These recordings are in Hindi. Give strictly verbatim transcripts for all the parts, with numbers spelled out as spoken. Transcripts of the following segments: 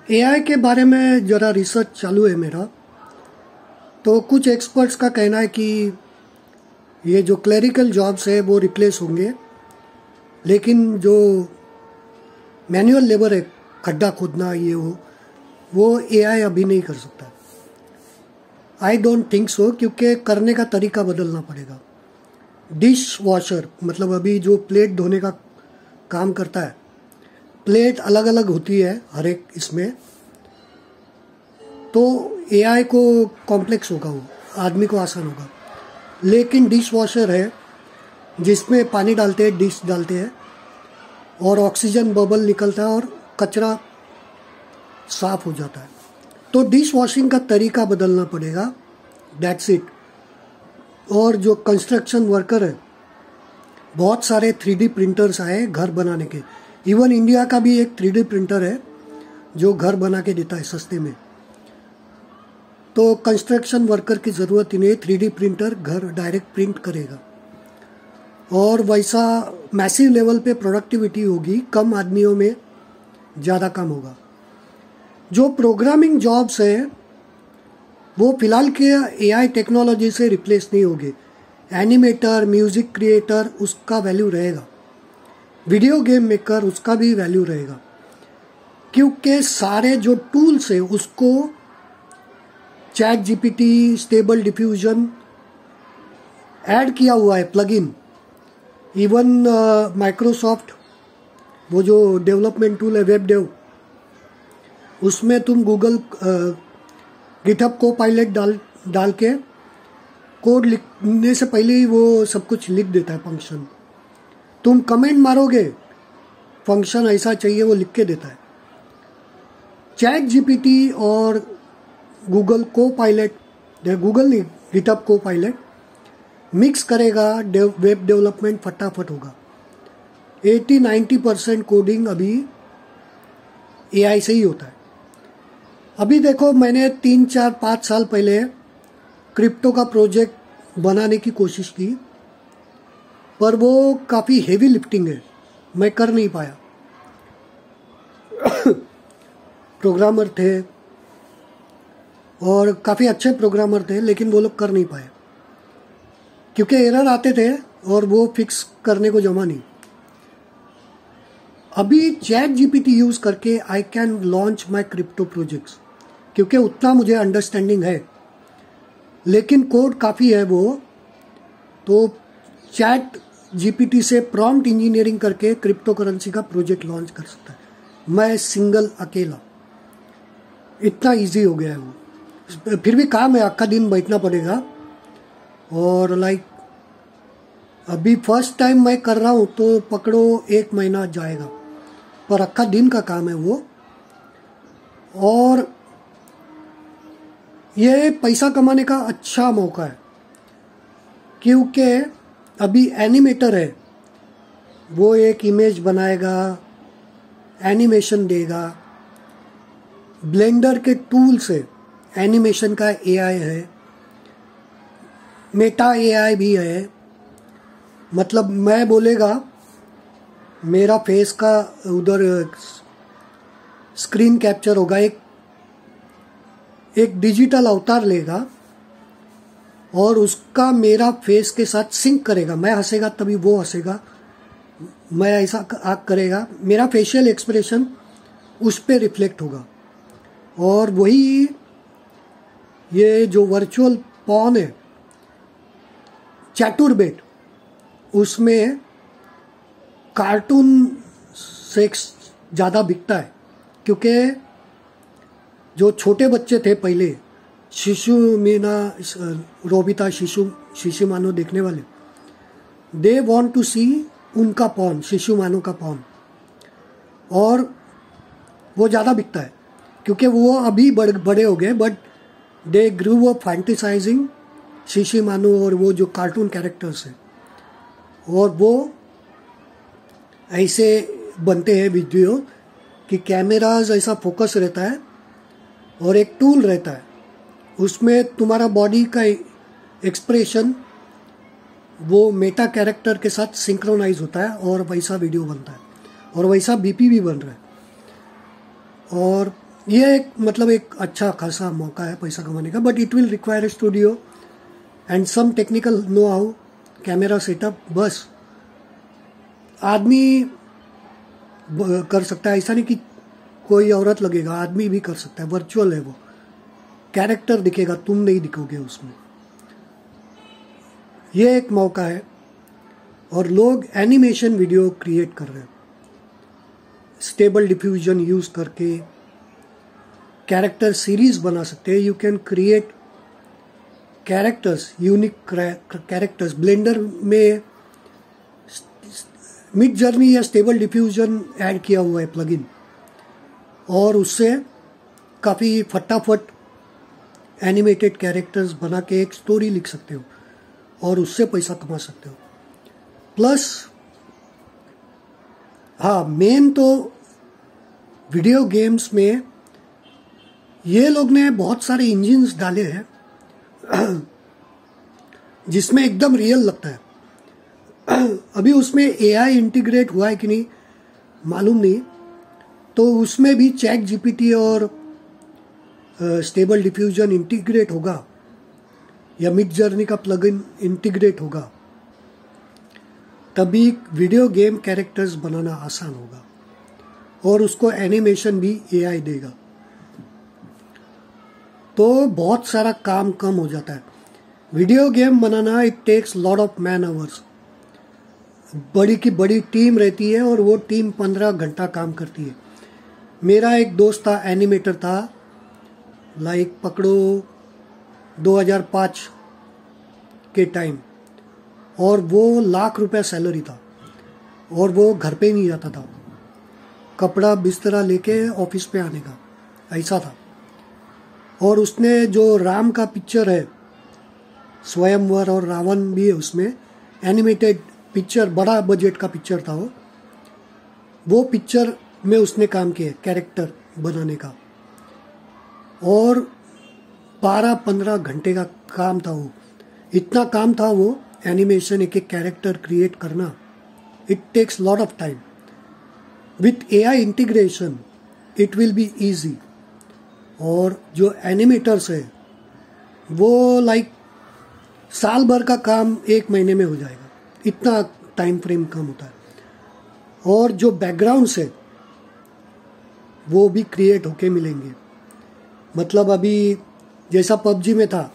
एआई के बारे में ज़रा रिसर्च चालू है मेरा। तो कुछ एक्सपर्ट्स का कहना है कि ये जो क्लरिकल जॉब्स है वो रिप्लेस होंगे, लेकिन जो मैनुअल लेबर है, खड्डा खोदना ये हो, वो एआई अभी नहीं कर सकता। आई डोंट थिंक सो, क्योंकि करने का तरीका बदलना पड़ेगा। डिश वॉशर मतलब अभी जो प्लेट धोने का काम करता है, प्लेट अलग अलग होती है हर एक इसमें, तो एआई को कॉम्प्लेक्स होगा, वो आदमी को आसान होगा। लेकिन डिश वॉशर है जिसमें पानी डालते हैं, डिश डालते हैं और ऑक्सीजन बबल निकलता है और कचरा साफ हो जाता है। तो डिश वॉशिंग का तरीका बदलना पड़ेगा, दैट्स इट। और जो कंस्ट्रक्शन वर्कर है, बहुत सारे थ्री डी प्रिंटर्स आए घर बनाने के। इवन इंडिया का भी एक थ्री डी प्रिंटर है जो घर बना के देता है सस्ते में। तो कंस्ट्रक्शन वर्कर की ज़रूरत ही नहीं, थ्री डी प्रिंटर घर डायरेक्ट प्रिंट करेगा और वैसा मैसिव लेवल पे प्रोडक्टिविटी होगी, कम आदमियों में ज़्यादा काम होगा। जो प्रोग्रामिंग जॉब्स हैं वो फिलहाल के एआई टेक्नोलॉजी से रिप्लेस नहीं होंगे। एनिमेटर, म्यूज़िक क्रिएटर, उसका वैल्यू रहेगा। वीडियो गेम मेकर, उसका भी वैल्यू रहेगा, क्योंकि सारे जो टूल्स हैं उसको chat GPT, stable diffusion add किया हुआ है प्लगइन। इवन माइक्रोसॉफ्ट वो जो डेवलपमेंट टूल है वेब डेव, उसमें तुम गूगल गिटहब को पायलट डाल डाल के कोड लिखने से पहले ही वो सब कुछ लिख देता है फंक्शन। तुम कमेंट मारोगे, फंक्शन ऐसा चाहिए, वो लिख के देता है। चैट जीपीटी और गूगल को पायलट, गूगल नहीं, गिटहब को पायलट मिक्स करेगा, डेव, वेब डेवलपमेंट फटाफट होगा। अस्सी नब्बे परसेंट कोडिंग अभी एआई से ही होता है। अभी देखो, मैंने तीन चार पाँच साल पहले क्रिप्टो का प्रोजेक्ट बनाने की कोशिश की, पर वो काफ़ी हेवी लिफ्टिंग है, मैं कर नहीं पाया। प्रोग्रामर थे और काफ़ी अच्छे प्रोग्रामर थे, लेकिन वो लोग कर नहीं पाए क्योंकि एरर आते थे और वो फिक्स करने को जमा नहीं। अभी चैट जीपीटी यूज़ करके I can launch my crypto projects, क्योंकि उतना मुझे अंडरस्टैंडिंग है, लेकिन कोड काफ़ी है वो। तो चैट जीपीटी से प्रॉम्प्ट इंजीनियरिंग करके क्रिप्टो करेंसी का प्रोजेक्ट लॉन्च कर सकता है मैं सिंगल अकेला। इतना इजी हो गया है वो। फिर भी काम है, आखा दिन बैठना पड़ेगा। और लाइक अभी फर्स्ट टाइम मैं कर रहा हूँ तो पकड़ो एक महीना जाएगा, पर आखा दिन का काम है वो। और ये पैसा कमाने का अच्छा मौका है, क्योंकि अभी एनिमेटर है, वो एक इमेज बनाएगा, एनिमेशन देगा। ब्लेंडर के टूल से एनिमेशन का एआई है, मेटा एआई भी है। मतलब मैं बोलेगा मेरा फेस का उधर स्क्रीन कैप्चर होगा, एक एक डिजिटल अवतार लेगा और उसका मेरा फेस के साथ सिंक करेगा। मैं हंसेगा तभी वो हंसेगा, मैं ऐसा आग करेगा, मेरा फेशियल एक्सप्रेशन उस पर रिफ्लेक्ट होगा। और वही ये जो वर्चुअल पॉन है, चैटुर्बेट, उसमें कार्टून सेक्स ज़्यादा बिकता है, क्योंकि जो छोटे बच्चे थे पहले, शिशु मीना, रोबिता, शिशु शिशु मानो देखने वाले, दे वांट टू सी उनका पॉन, शिशु मानो का पॉन, और वो ज़्यादा बिकता है क्योंकि वो अभी बड़, बड़े हो गए, but they grew up fantasizing शिशु मानो और वो जो कार्टून कैरेक्टर्स हैं, और वो ऐसे बनते हैं वीडियो कि कैमराज ऐसा फोकस रहता है और एक टूल रहता है, उसमें तुम्हारा बॉडी का एक्सप्रेशन वो मेटा कैरेक्टर के साथ सिंक्रोनाइज होता है और वैसा वीडियो बनता है और वैसा बीपी भी बन रहा है। और ये एक मतलब एक अच्छा खासा मौका है पैसा कमाने का, but it will require a studio and some technical know how, camera setup. बस आदमी कर सकता है, ऐसा नहीं कि कोई औरत लगेगा, आदमी भी कर सकता है। वर्चुअल है वो, कैरेक्टर दिखेगा, तुम नहीं दिखोगे उसमें। ये एक मौका है। और लोग एनिमेशन वीडियो क्रिएट कर रहे हैं स्टेबल डिफ्यूजन यूज करके, कैरेक्टर सीरीज बना सकते हैं। You can create characters, unique characters. Blender में मिड जर्नी या स्टेबल डिफ्यूजन ऐड किया हुआ है प्लगइन, और उससे काफ़ी फटाफट एनिमेटेड कैरेक्टर्स बना के एक स्टोरी लिख सकते हो और उससे पैसा कमा सकते हो। प्लस हाँ, मेन तो वीडियो गेम्स में ये लोग ने बहुत सारे इंजिन्स डाले हैं जिसमें एकदम रियल लगता है। अभी उसमें एआई इंटीग्रेट हुआ है कि नहीं मालूम नहीं, तो उसमें भी चैट जीपीटी और स्टेबल डिफ्यूजन इंटीग्रेट होगा या मिड जर्नी का प्लगइन इंटीग्रेट होगा, तभी वीडियो गेम कैरेक्टर्स बनाना आसान होगा और उसको एनिमेशन भी एआई देगा। तो बहुत सारा काम कम हो जाता है। वीडियो गेम बनाना it takes lot of man hours. बड़ी की बड़ी टीम रहती है और वो टीम पंद्रह घंटा काम करती है। मेरा एक दोस्त था, एनिमेटर था, लाइक पकड़ो दो हज़ार पाँच के टाइम, और वो लाख रुपया सैलरी था और वो घर पे नहीं जाता था, कपड़ा बिस्तरा लेके ऑफिस पे आने का, ऐसा था। और उसने जो राम का पिक्चर है, स्वयंवर और रावण भी है उसमें, एनिमेटेड पिक्चर, बड़ा बजट का पिक्चर था वो वो पिक्चर में उसने काम किया कैरेक्टर बनाने का, और बारह पंद्रह घंटे का काम था वो। इतना काम था वो एनिमेशन, एक एक कैरेक्टर क्रिएट करना। It takes lot of time. With AI integration it will be easy. और जो एनिमेटर्स है वो लाइक साल भर का काम एक महीने में हो जाएगा, इतना टाइम फ्रेम कम होता है। और जो बैकग्राउंड्स है वो भी क्रिएट होके मिलेंगे। मतलब अभी जैसा पबजी में था,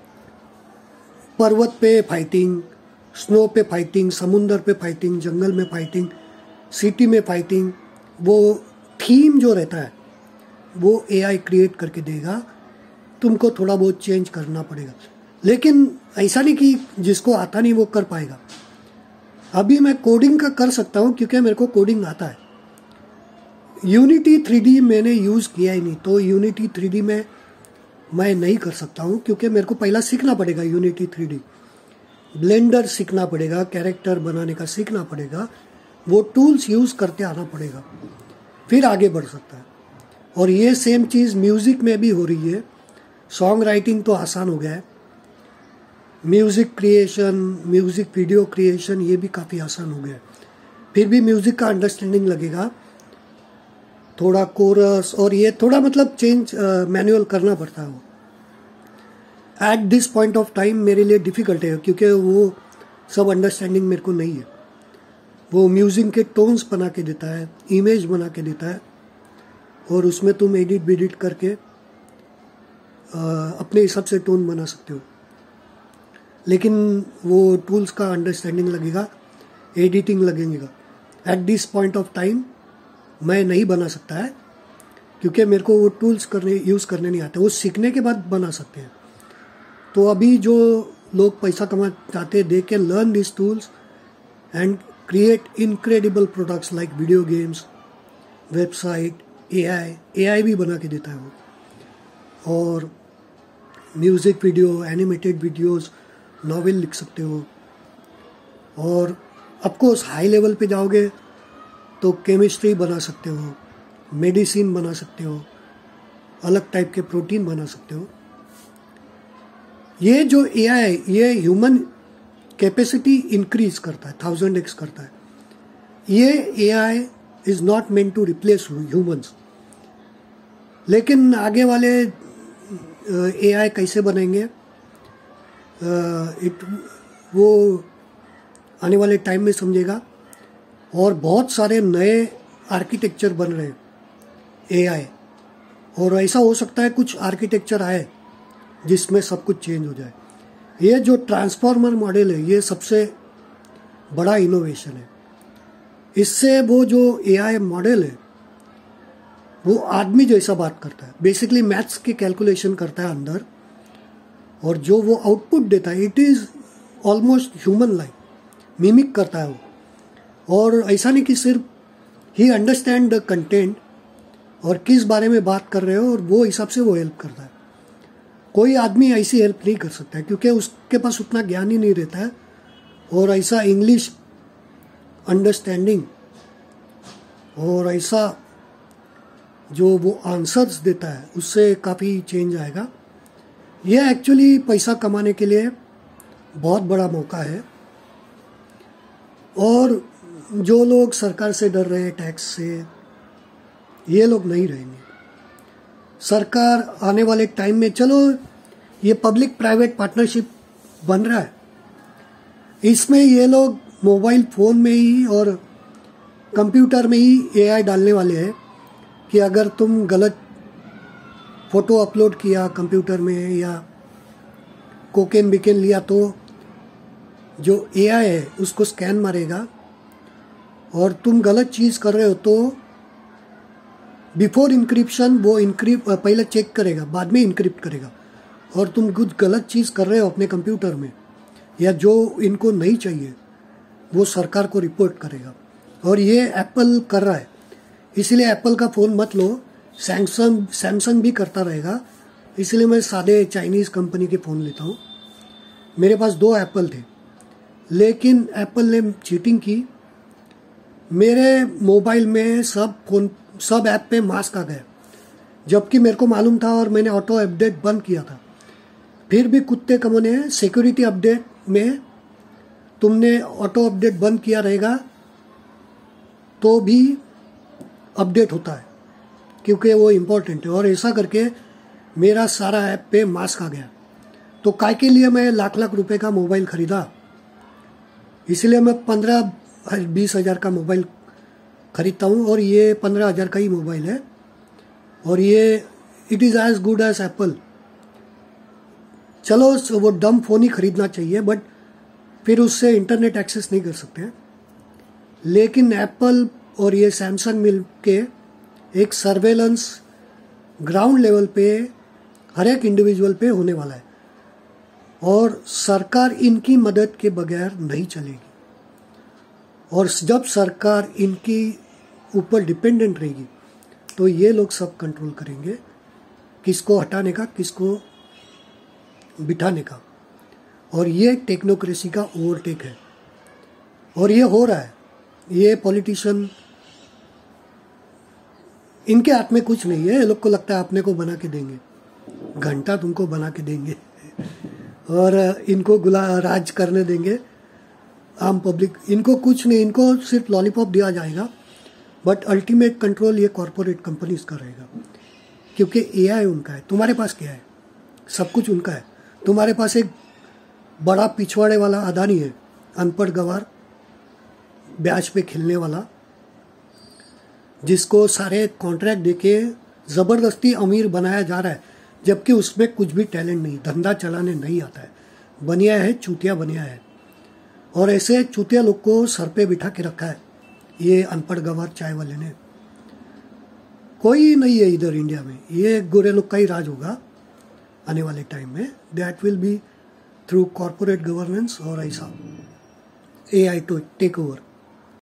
पर्वत पे फाइटिंग, स्नो पे फाइटिंग, समुंदर पे फाइटिंग, जंगल में फाइटिंग, सिटी में फाइटिंग, वो थीम जो रहता है वो एआई क्रिएट करके देगा। तुमको थोड़ा बहुत चेंज करना पड़ेगा, लेकिन ऐसा नहीं कि जिसको आता नहीं वो कर पाएगा। अभी मैं कोडिंग का कर सकता हूँ क्योंकि मेरे को कोडिंग आता है। यूनिटी थ्री डी मैंने यूज़ किया ही नहीं, तो यूनिटी थ्री डी में मैं नहीं कर सकता हूँ क्योंकि मेरे को पहला सीखना पड़ेगा यूनिटी थ्री डी। ब्लेंडर सीखना पड़ेगा, कैरेक्टर बनाने का सीखना पड़ेगा, वो टूल्स यूज़ करते आना पड़ेगा, फिर आगे बढ़ सकता है। और ये सेम चीज़ म्यूज़िक में भी हो रही है। सॉन्ग राइटिंग तो आसान हो गया है, music creation, music video creation, ये भी काफ़ी आसान हो गया है। फिर भी म्यूज़िक का अंडरस्टैंडिंग लगेगा, थोड़ा कोरस और ये थोड़ा मतलब चेंज मैनुअल करना पड़ता है। वो at this point of time मेरे लिए डिफ़िकल्ट है क्योंकि वो सब अंडरस्टैंडिंग मेरे को नहीं है। वो म्यूज़िक के टोन्स बना के देता है, इमेज बना के देता है, और उसमें तुम एडिट बिडिट करके आ, अपने हिसाब से टोन बना सकते हो। लेकिन वो टूल्स का अंडरस्टैंडिंग लगेगा, एडिटिंग लगेगा। At this point of time मैं नहीं बना सकता है क्योंकि मेरे को वो टूल्स करने यूज़ करने नहीं आते। वो सीखने के बाद बना सकते हैं। तो अभी जो लोग पैसा कमा चाहते हैं, they can learn this tools and create incredible products like video games, website, AI AI भी बना के देता है वो, और music video, animated videos, novel लिख सकते हो। और ऑफकोर्स हाई लेवल पे जाओगे तो केमिस्ट्री बना सकते हो, मेडिसिन बना सकते हो, अलग टाइप के प्रोटीन बना सकते हो। ये जो एआई, ये ह्यूमन कैपेसिटी इंक्रीज करता है, थाउजेंड एक्स करता है। ये AI is not meant to replace humans. लेकिन आगे वाले एआई कैसे बनेंगे, इट वो आने वाले टाइम में समझेगा। और बहुत सारे नए आर्किटेक्चर बन रहे हैं एआई, और ऐसा हो सकता है कुछ आर्किटेक्चर आए जिसमें सब कुछ चेंज हो जाए। ये जो ट्रांसफॉर्मर मॉडल है ये सबसे बड़ा इनोवेशन है। इससे वो जो एआई मॉडल है वो आदमी जैसा बात करता है, बेसिकली मैथ्स की कैलकुलेशन करता है अंदर, और जो वो आउटपुट देता है it is almost human like, mimic करता है वो। और ऐसा नहीं कि सिर्फ ही अंडरस्टैंड द कंटेंट और किस बारे में बात कर रहे हो, और वो हिसाब से वो हेल्प करता है। कोई आदमी ऐसी हेल्प नहीं कर सकता है क्योंकि उसके पास उतना ज्ञान ही नहीं रहता है, और ऐसा इंग्लिश अंडरस्टैंडिंग और ऐसा जो वो आंसर्स देता है उससे काफ़ी चेंज आएगा। ये एक्चुअली पैसा कमाने के लिए बहुत बड़ा मौका है। और जो लोग सरकार से डर रहे हैं, टैक्स से, ये लोग नहीं रहेंगे। सरकार आने वाले टाइम में, चलो ये पब्लिक प्राइवेट पार्टनरशिप बन रहा है, इसमें ये लोग मोबाइल फ़ोन में ही और कंप्यूटर में ही एआई डालने वाले हैं कि अगर तुम गलत फ़ोटो अपलोड किया कंप्यूटर में या कोकेन बिकेन लिया तो जो एआई है उसको स्कैन मारेगा, और तुम गलत चीज़ कर रहे हो तो बिफोर इंक्रिप्शन वो इंक्रिप्ट पहले चेक करेगा, बाद में इंक्रिप्ट करेगा। और तुम कुछ गलत चीज़ कर रहे हो अपने कंप्यूटर में या जो इनको नहीं चाहिए वो सरकार को रिपोर्ट करेगा। और ये एप्पल कर रहा है, इसलिए एप्पल का फ़ोन मत लो, सैमसंग सैमसंग भी करता रहेगा। इसलिए मैं सादे चाइनीज़ कंपनी के फ़ोन लेता हूँ। मेरे पास दो एप्पल थे, लेकिन एप्पल ने चीटिंग की, मेरे मोबाइल में सब फोन सब ऐप पे मास्क आ गया, जबकि मेरे को मालूम था और मैंने ऑटो अपडेट बंद किया था। फिर भी कुत्ते कमों ने सिक्योरिटी अपडेट में तुमने ऑटो अपडेट बंद किया रहेगा तो भी अपडेट होता है क्योंकि वो इम्पोर्टेंट है। और ऐसा करके मेरा सारा ऐप पे मास्क आ गया। तो काय के लिए मैं लाख लाख रुपए का मोबाइल खरीदा, इसलिए मैं पंद्रह बीस हज़ार का मोबाइल खरीदता हूँ, और ये पंद्रह हज़ार का ही मोबाइल है, और ये it is as good as Apple. चलो वो डम फ़ोन ही खरीदना चाहिए, बट फिर उससे इंटरनेट एक्सेस नहीं कर सकते। लेकिन एप्पल और ये सैमसंग मिल के एक सर्वेलेंस ग्राउंड लेवल पे हर एक इंडिविजुअल पे होने वाला है, और सरकार इनकी मदद के बगैर नहीं चलेगी। और जब सरकार इनकी ऊपर डिपेंडेंट रहेगी तो ये लोग सब कंट्रोल करेंगे, किसको हटाने का, किसको बिठाने का। और ये टेक्नोक्रेसी का ओवरटेक है, और ये हो रहा है। ये पॉलिटिशियन, इनके हाथ में कुछ नहीं है। ये लोग को लगता है अपने को बना के देंगे, घंटा तुमको बना के देंगे और इनको गुला राज करने देंगे आम पब्लिक। इनको कुछ नहीं, इनको सिर्फ लॉलीपॉप दिया जाएगा, बट अल्टीमेट कंट्रोल ये कॉरपोरेट कंपनीज का रहेगा, क्योंकि एआई उनका है। तुम्हारे पास क्या है? सब कुछ उनका है। तुम्हारे पास एक बड़ा पिछवाड़े वाला अदानी है, अनपढ़ गवार, ब्याज पे खेलने वाला, जिसको सारे कॉन्ट्रैक्ट देके ज़बरदस्ती अमीर बनाया जा रहा है, जबकि उसमें कुछ भी टैलेंट नहीं, धंधा चलाने नहीं आता है, बनिया है, चूतिया बनिया है। और ऐसे चूतिया लोग को सर पे बिठा के रखा है ये अनपढ़ गवार चाय वाले ने। कोई नहीं है इधर इंडिया में, ये गोरे लोग का ही राज होगा आने वाले टाइम में। That will be through corporate governance और ऐसा एआई टू टेक ओवर।